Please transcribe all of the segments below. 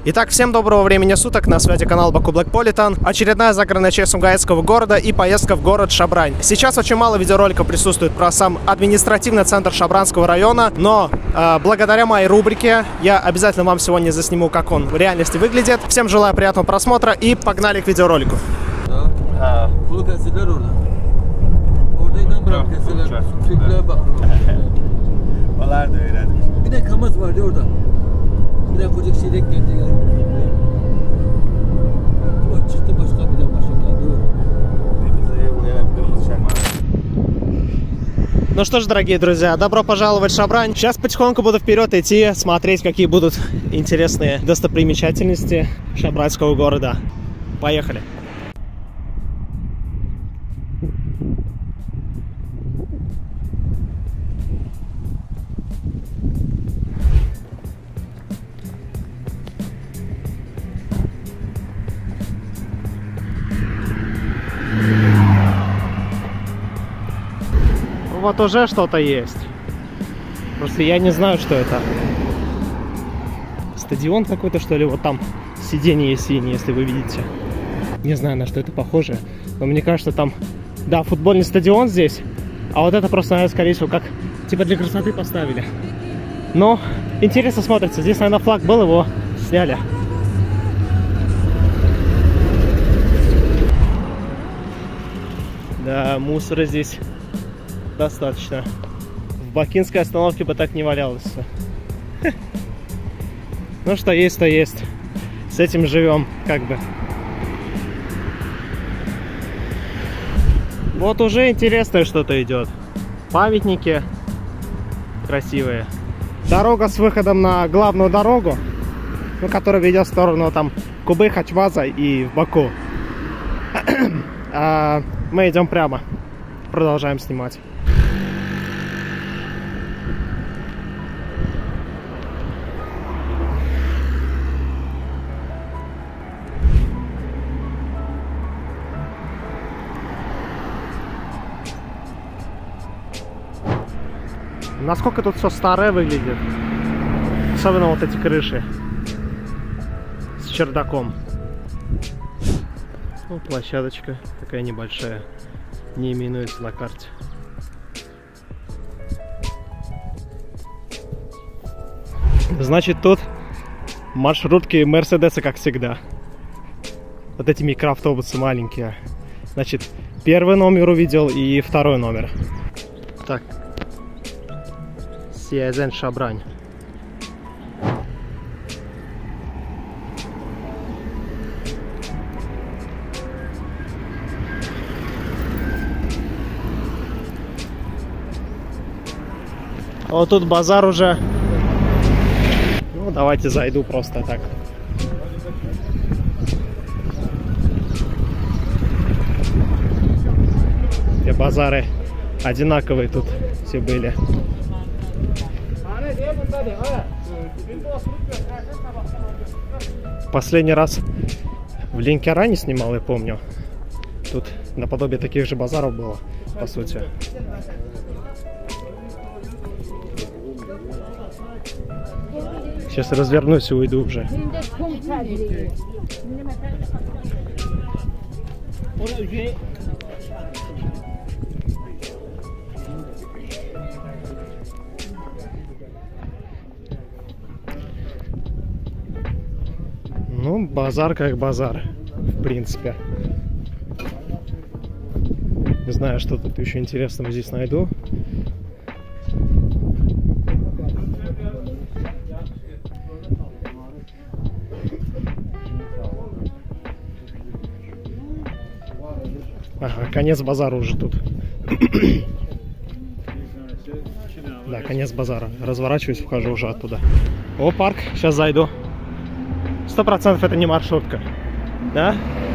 Итак, всем доброго времени суток, на связи канал Баку Блэкполитен. Очередная загородная часть Сумгаитского города и поездка в город Шабрань. Сейчас очень мало видеороликов присутствует про сам административный центр Шабранского района, но благодаря моей рубрике я обязательно вам сегодня засниму, как он в реальности выглядит. Всем желаю приятного просмотра и погнали к видеоролику. Ну что ж, дорогие друзья, добро пожаловать в Шабрань. Сейчас потихоньку буду вперед идти, смотреть, какие будут интересные достопримечательности Шабранского города. Поехали! Вот уже что-то есть. Просто я не знаю, что это. Стадион какой-то, что ли? Вот там сиденье синее, если вы видите. Не знаю, на что это похоже. Но мне кажется, там... Да, футбольный стадион здесь. А вот это просто, наверное, скорее всего, как... Типа для красоты поставили. Но интересно смотрится. Здесь, наверное, флаг был, его сняли. Да, мусора здесь достаточно. В бакинской остановке бы так не валялось. Ну что есть, то есть. С этим живем, как бы. Вот уже интересное что-то идет. Памятники красивые. Дорога с выходом на главную дорогу, ну, которая ведет в сторону там Кубы, Хачваза и в Баку. А мы идем прямо. Продолжаем снимать. Насколько тут все старое выглядит. Особенно вот эти крыши с чердаком. Ну, площадочка такая небольшая. Не именуется на карте. Значит, тут маршрутки Мерседеса, как всегда. Вот эти микроавтобусы маленькие. Значит, первый номер увидел и второй номер. Так. Сиязен Шабрань. Вот тут базар уже. Ну, давайте зайду просто так. Все базары одинаковые тут все были. Последний раз в Ленкеране снимал, я помню. Тут наподобие таких же базаров было, по сути. Сейчас развернусь и уйду уже. Ну, базар как базар, в принципе. Не знаю, что тут еще интересного здесь найду. Ага, конец базара уже тут. Да, конец базара. Разворачиваюсь, вхожу уже оттуда. О, парк, сейчас зайду. 100% это не маршрутка. Да?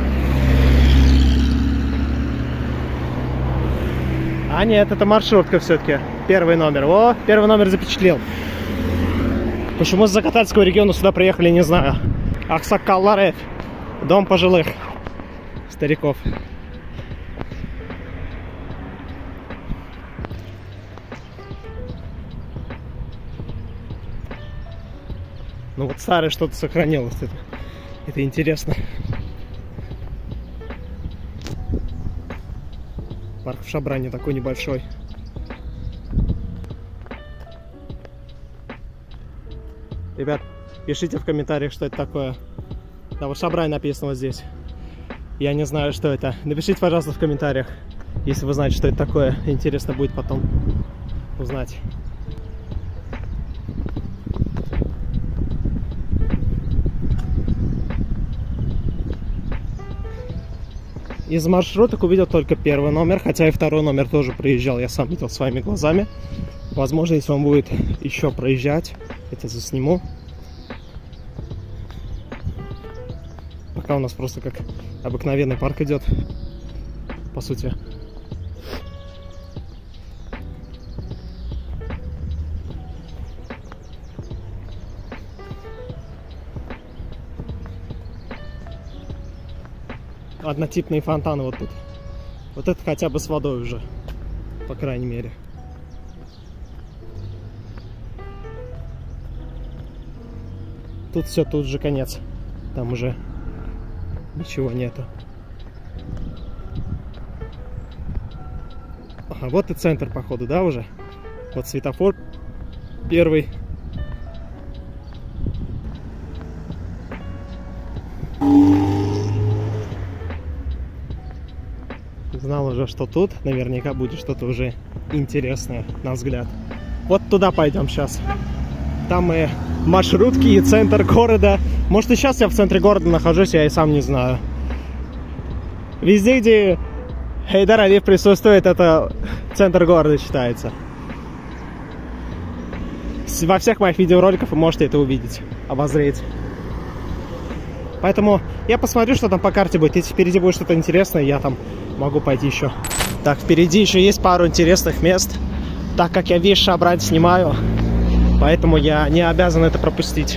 А нет, это маршрутка все-таки. Первый номер. О, первый номер запечатлел. Почему с Закатальского региона сюда приехали, не знаю. Аксакалларев. Дом пожилых стариков. Ну вот старое что-то сохранилось. Это Это интересно. Парк в Шабране такой небольшой. Ребят, пишите в комментариях, что это такое. Да, вот Шабрань написано вот здесь. Я не знаю, что это. Напишите, пожалуйста, в комментариях, если вы знаете, что это такое. Интересно будет потом узнать. Из маршруток увидел только первый номер, хотя и второй номер тоже проезжал, я сам видел своими глазами. Возможно, если он будет еще проезжать, это засниму. Пока у нас просто как обыкновенный парк идет, по сути. Однотипные фонтаны вот тут. Вот это хотя бы с водой уже, по крайней мере. Тут все, тут же конец. Там уже ничего нету. Ага, вот и центр, походу, да, уже? Вот светофор первый. Знал уже, что тут наверняка будет что-то уже интересное, на взгляд. Вот туда пойдем сейчас. Там и маршрутки, и центр города. Может, и сейчас я в центре города нахожусь, я и сам не знаю. Везде, где Гейдар Алиев присутствует, это центр города считается. Во всех моих видеороликах вы можете это увидеть, обозреть. Поэтому я посмотрю, что там по карте будет. Если впереди будет что-то интересное, я там могу пойти еще. Так, впереди еще есть пару интересных мест. Так как я весь Шабрань снимаю, поэтому я не обязан это пропустить.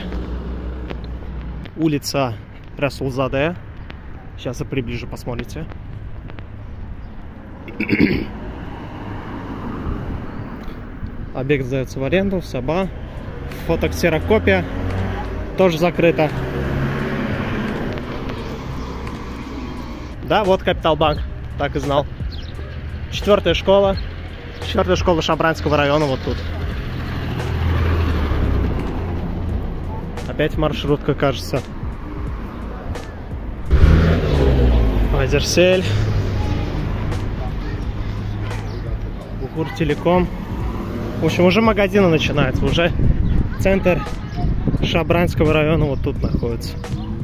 Улица Расулзаде. Сейчас я приближу, посмотрите. Объект сдается в аренду, Саба. Фотоксерокопия тоже закрыта. Да, вот Капиталбанк, так и знал. Четвертая школа Шабранского района вот тут. Опять маршрутка, кажется. Азерсель. Бугур-Телеком. В общем, уже магазины начинаются. Уже центр Шабранского района вот тут находится.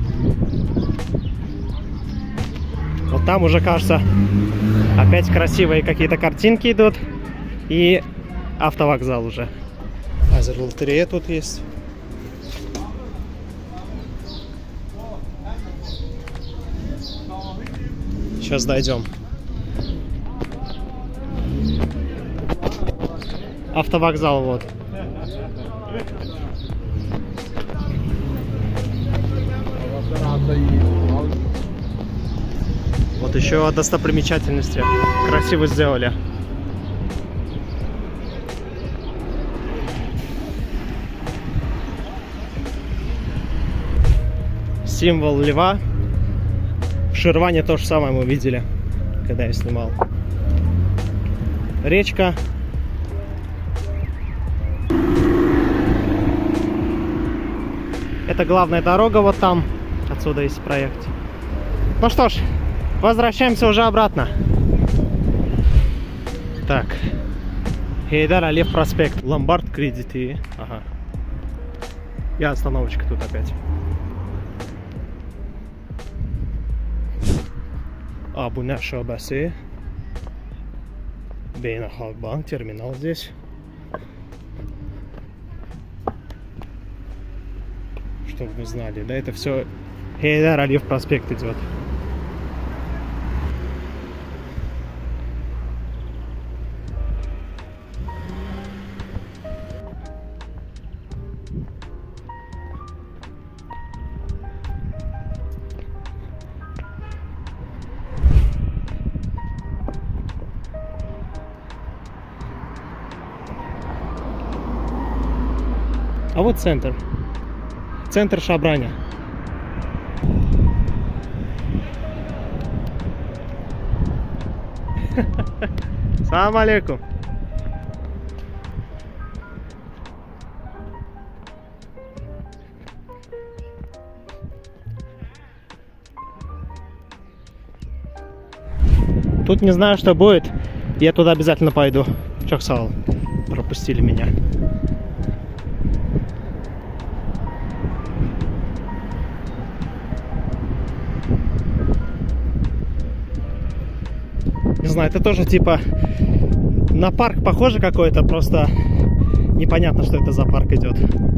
Вот там уже, кажется, опять красивые какие-то картинки идут. И автовокзал уже. Азер-лотерея тут есть. Сейчас дойдем. Автовокзал вот. Вот еще достопримечательности. Красиво сделали. Символ льва. В Ширване то же самое мы видели, когда я снимал. Речка. Это главная дорога вот там. Отсюда есть проект. Ну что ж, возвращаемся уже обратно. Так. Гейдар Алиев проспект. Ломбард кредиты. Ага. И остановочка тут опять. Абуна Шобаси. Бейна Халкбанк. Терминал здесь. Чтобы вы знали, да, это все Гейдар Алиев проспект идет. А вот центр. Центр Шабраня. Салам алейкум. Тут не знаю, что будет. Я туда обязательно пойду. Чоксал. Пропустили меня. Не знаю, это тоже типа на парк похоже какой-то, просто непонятно, что это за парк идет.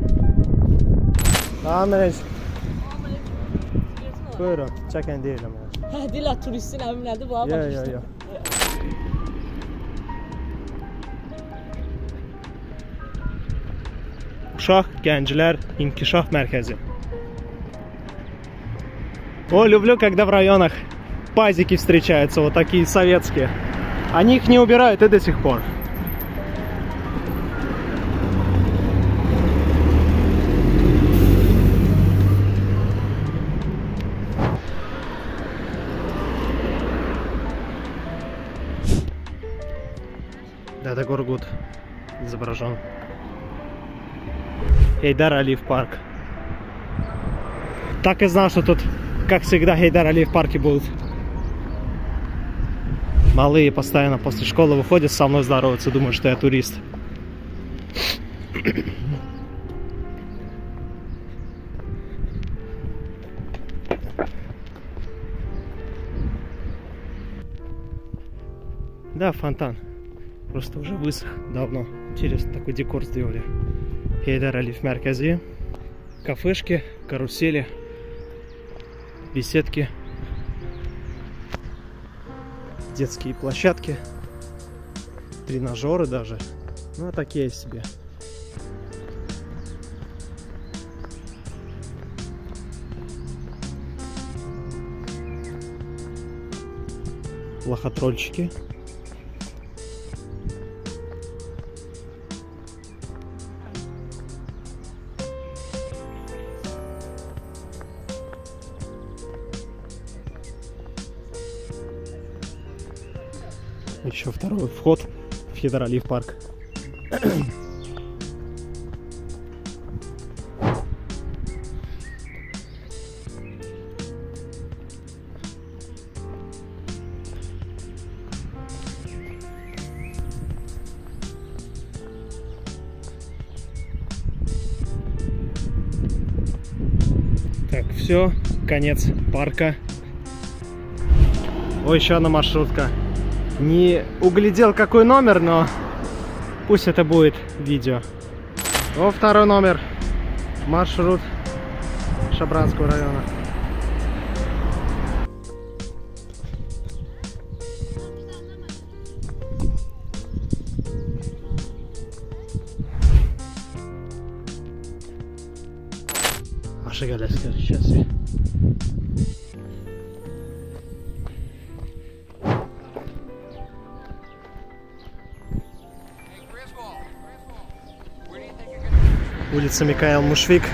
Buyurun, çeken değilim. Dila turistin evimlerde bu Ya ya ya. Uşaq Gənclər İnkişaf Mərkəzi. О, люблю, когда в районах пазики встречаются, вот такие советские. Они их не убирают и до сих пор. Да, это Горгут изображен. Хейдар Алиев парк. Так и знал, что тут, как всегда, Хейдар Алиев парке будут. Малые постоянно после школы выходят, со мной здороваются, думают, что я турист. Да, фонтан. Просто уже высох давно. Интересно, такой декор сделали. Хейдар Алиев Мәркәзи. Кафешки, карусели, беседки. Детские площадки. Тренажеры даже. Ну, такие себе. Лохотрольчики. Еще второй вход в Хейдар Алиев парк. Так, все, конец парка. О, еще одна маршрутка. Не углядел, какой номер, но пусть это будет видео. О, второй номер. Маршрут Шабранского района. Ашигалевская сейчас. Улица Микаэл Мушфик.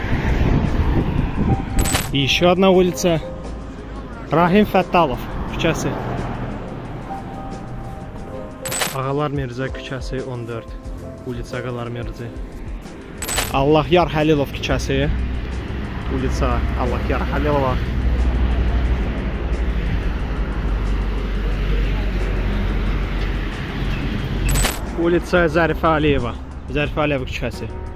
И еще одна улица Рахим Фатталов в часы. Агалар Мирза в часы 14. Улица Агалар Мирзы. Аллахяр Халилов в часы. Улица Аллахяр Халилова. Улица Зарифа Алиева. Зарифа Алиева в часы.